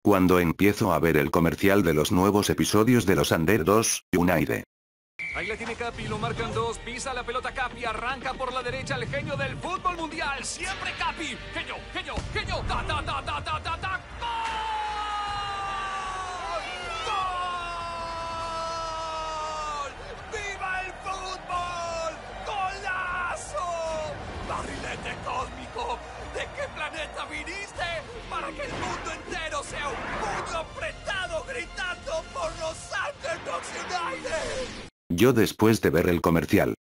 cuando empiezo a ver el comercial de los nuevos episodios de Los Under 2, United. Ahí la tiene Capi, lo marcan dos, pisa la pelota Capi, arranca por la derecha el genio del fútbol mundial, siempre Capi, genio, genio, genio, ta ta ta ta ta ta ta, ¡gol! ¡Gol! ¡Viva el fútbol! ¡Golazo! ¡Barrilete cósmico! ¿De qué planeta viniste? Para que el mundo entero sea un puño apretado gritando por los Underdogs United. Yo después de ver el comercial,